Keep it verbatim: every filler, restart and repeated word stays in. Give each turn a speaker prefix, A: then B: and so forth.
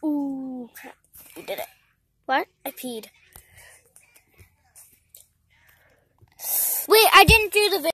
A: Ooh, crap. We did it. What? I peed. Wait, I didn't do the video.